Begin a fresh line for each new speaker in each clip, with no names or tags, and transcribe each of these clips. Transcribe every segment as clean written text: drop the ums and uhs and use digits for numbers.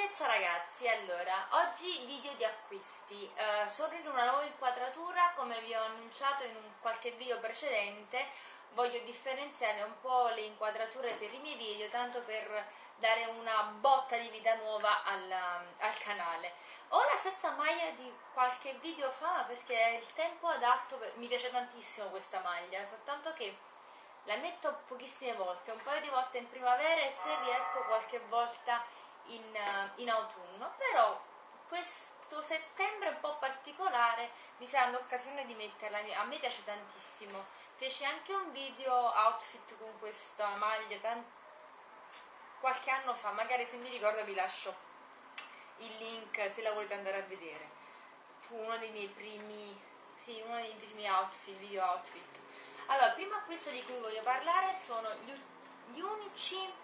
Ciao ragazzi, allora, oggi video di acquisti. Sono in una nuova inquadratura, come vi ho annunciato in un qualche video precedente. Voglio differenziare un po' le inquadrature per i miei video, tanto per dare una botta di vita nuova al canale. Ho la stessa maglia di qualche video fa perché è il tempo adatto, mi piace tantissimo questa maglia, soltanto che la metto pochissime volte, un paio di volte in primavera e se riesco qualche volta in autunno, però questo settembre è un po' particolare, mi sta dando occasione di metterla, a me piace tantissimo. Feci anche un video outfit con questa maglia qualche anno fa, magari se mi ricordo vi lascio il link se la volete andare a vedere. Fu uno dei miei primi, sì, uno dei primi outfit, video outfit. Allora, il primo acquisto di cui voglio parlare sono gli unici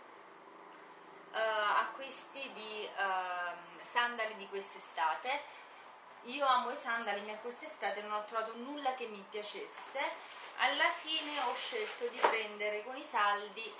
acquisti di sandali di quest'estate. Io amo i sandali, ma quest'estate non ho trovato nulla che mi piacesse. Alla fine ho scelto di prendere con i saldi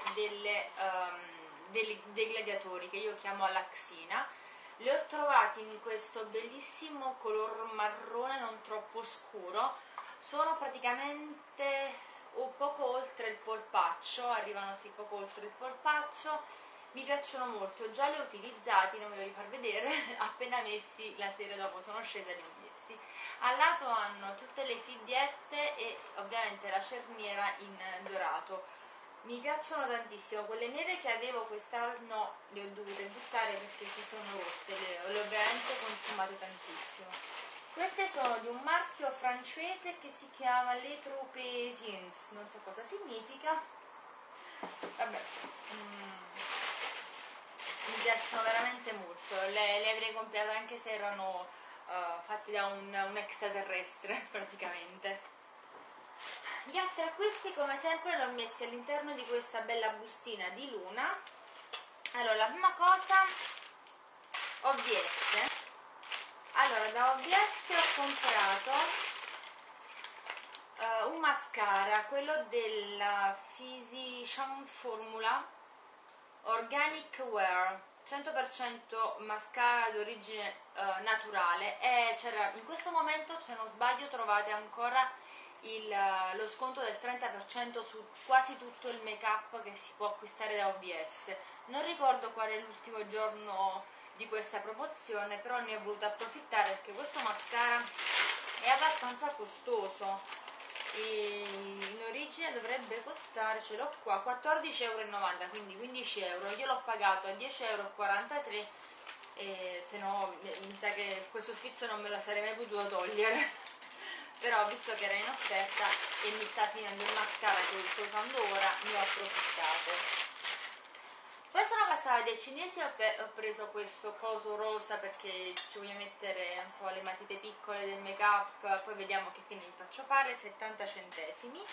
dei gladiatori, che io chiamo Alaxina. Li ho trovati in questo bellissimo color marrone non troppo scuro, sono praticamente poco oltre il polpaccio, arrivano sì poco oltre il polpaccio. Mi piacciono molto, già li ho utilizzati, non ve li far vedere, appena messi la sera dopo sono scesa e li ho messi. Al lato hanno tutte le fibbiette e ovviamente la cerniera in dorato. Mi piacciono tantissimo, quelle nere che avevo quest'anno le ho dovute buttare perché si sono rotte, le ho veramente consumate tantissimo. Queste sono di un marchio francese che si chiama Les Troupesiens, non so cosa significa, vabbè. Mi piacciono veramente molto, le avrei comprate anche se erano fatti da un extraterrestre praticamente. Gli altri acquisti come sempre li ho messi all'interno di questa bella bustina di Luna. Allora, la prima cosa, OVS. Allora, da OVS ho comprato un mascara, quello della Physicians Formula Organic Wear, 100% mascara d'origine naturale, e in questo momento, se non sbaglio, trovate ancora lo sconto del 30% su quasi tutto il make up che si può acquistare da OVS. Non ricordo qual è l'ultimo giorno di questa promozione, però ne ho voluto approfittare perché questo mascara è abbastanza costoso. In origine dovrebbe costare, ce l'ho qua, 14,90 €, quindi 15 euro. Io l'ho pagato a 10,43 € e se no mi sa che questo sfizio non me lo sarei mai potuto togliere però visto che era in offerta e mi sta finendo il mascara che sto usando ora, ne ho approfittato. Poi sono passata dai cinesi e ho preso questo coso rosa perché ci voglio mettere, non so, le matite piccole del make up, poi vediamo che fine gli faccio fare, 70 centesimi.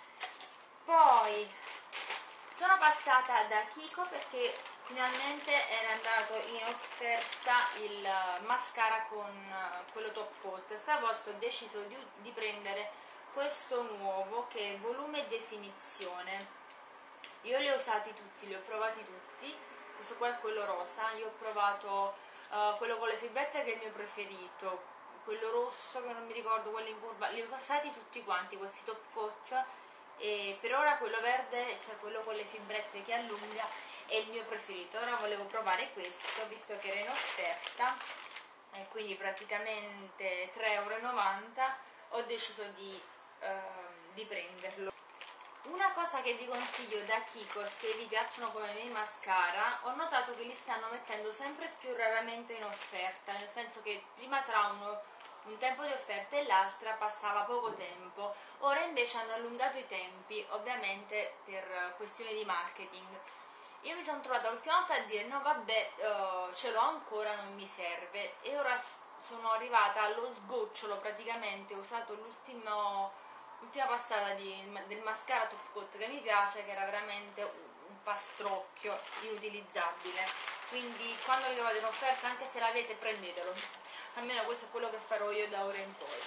Poi sono passata da Kiko perché finalmente era andato in offerta il mascara con quello top coat. Stavolta ho deciso di prendere questo nuovo che è volume e definizione. Io li ho usati tutti, li ho provati tutti. Questo qua è quello rosa, io ho provato quello con le fibrette che è il mio preferito, quello rosso che non mi ricordo, quello in curva, li ho passati tutti quanti questi top coat, e per ora quello verde, cioè quello con le fibrette che allunga, è il mio preferito. Ora volevo provare questo visto che era in offerta e quindi praticamente 3,90 €, ho deciso di prenderlo. Una cosa che vi consiglio da Kiko, se vi piacciono come me i mascara, ho notato che li stanno mettendo sempre più raramente in offerta, nel senso che prima tra un tempo di offerta e l'altra passava poco tempo, ora invece hanno allungato i tempi, ovviamente per questioni di marketing. Io mi sono trovata l'ultima volta a dire no vabbè, ce l'ho ancora, non mi serve, e ora sono arrivata allo sgocciolo praticamente, ho usato l'ultima passata del mascara top coat che mi piace, che era veramente un pastrocchio inutilizzabile, quindi quando lo trovate in offerta, anche se l'avete, prendetelo, almeno questo è quello che farò io da ora in poi.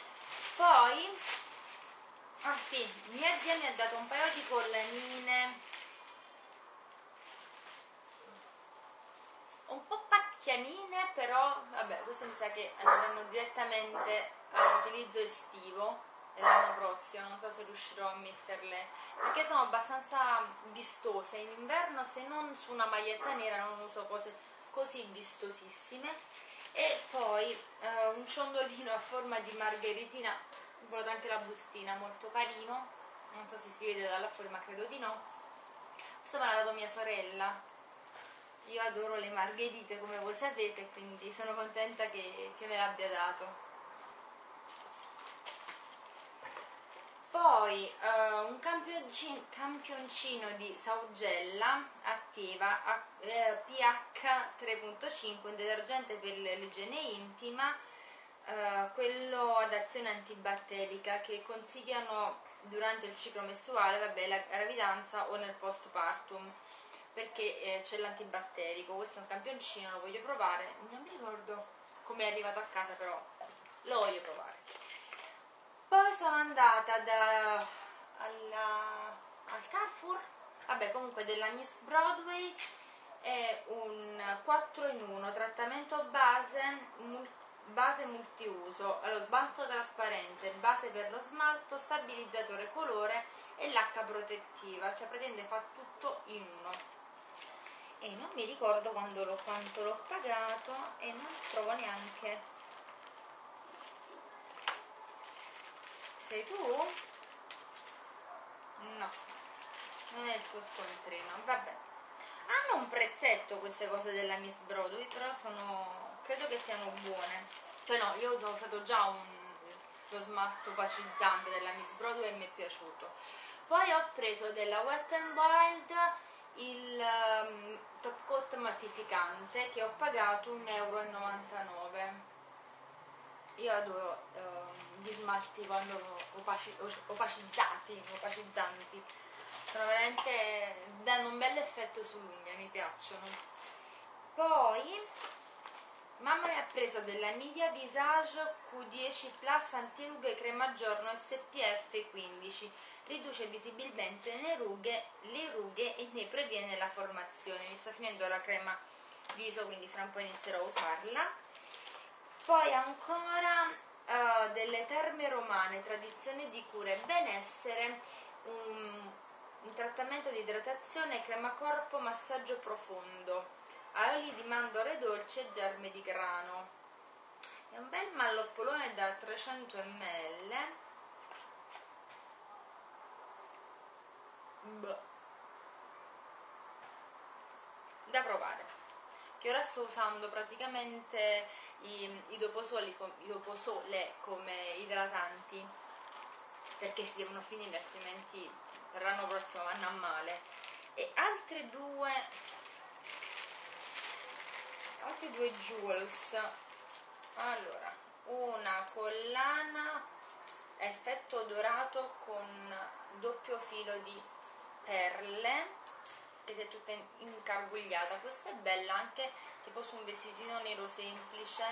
Poi ah sì, mia zia mi ha dato un paio di collanine un po' macchianine, però vabbè, queste mi sa che andranno direttamente all'utilizzo estivo l'anno prossimo, non so se riuscirò a metterle, perché sono abbastanza vistose. In inverno, se non su una maglietta nera, non uso cose così vistosissime. E poi un ciondolino a forma di margheritina, ho provato anche la bustina, molto carino, non so se si vede dalla forma, credo di no. Questo me l'ha dato mia sorella, io adoro le margherite come voi sapete, quindi sono contenta che me l'abbia dato. Poi un campioncino di Saugella Attiva pH 3.5, un detergente per l'igiene intima, quello ad azione antibatterica che consigliano durante il ciclo mestruale, vabbè, la gravidanza o nel postpartum, perché c'è l'antibatterico. Questo è un campioncino, lo voglio provare, non mi ricordo come è arrivato a casa, però lo voglio provare. Poi sono andata al Carrefour, vabbè, comunque della Miss Broadway, è un 4 in 1, trattamento base multiuso, allora, smalto trasparente, base per lo smalto, stabilizzatore colore e lacca protettiva, cioè praticamente fa tutto in uno. E non mi ricordo quanto l'ho pagato e non trovo neanche. Sei tu? No, non è il tuo scontrino, vabbè. Hanno un prezzetto queste cose della Miss Broadway, però credo che siano buone. Cioè no, io ho usato già lo smalto opacizzante della Miss Broadway e mi è piaciuto. Poi ho preso della Wet n Wild il top coat mattificante che ho pagato 1,99 €. Io adoro gli smalti quando opacizzanti, sono veramente, danno un bel effetto sull'unghia, mi piacciono. Poi mamma mi ha preso della Nivea Visage Q10 Plus antirughe crema giorno SPF 15, riduce visibilmente le rughe e ne previene la formazione. Mi sta finendo la crema viso, quindi fra un po' inizierò a usarla. Poi ancora delle Terme Romane, tradizione di cura e benessere, un trattamento di idratazione, crema corpo, massaggio profondo, oli di mandorle dolce e germe di grano. È un bel malloppolone da 300 ml. Da provare, che ora sto usando praticamente i doposole come idratanti, perché si devono finire, altrimenti per l'anno prossimo vanno a male. E altre due jewels, allora, una collana effetto dorato con doppio filo di perle, che si è tutta incargugliata. Questa è bella anche tipo su un vestitino nero semplice.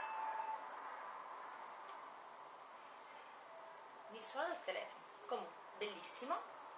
Mi suona il telefono, comunque bellissimo.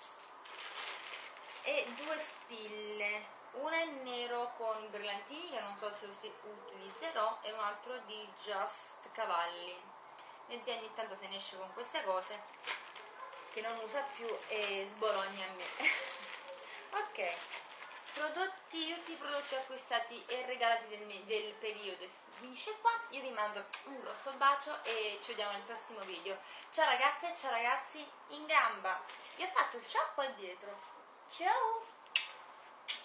E due spille, una in nero con brillantini che non so se utilizzerò, e un altro di Just Cavalli. Mia zia ogni tanto se ne esce con queste cose che non usa più e sbologna a me. Ok, tutti i prodotti acquistati e regalati del periodo finisce qua. Io vi mando un grosso bacio e ci vediamo nel prossimo video. Ciao ragazze e ciao ragazzi in gamba. Vi ho fatto il ciao qua dietro. Ciao!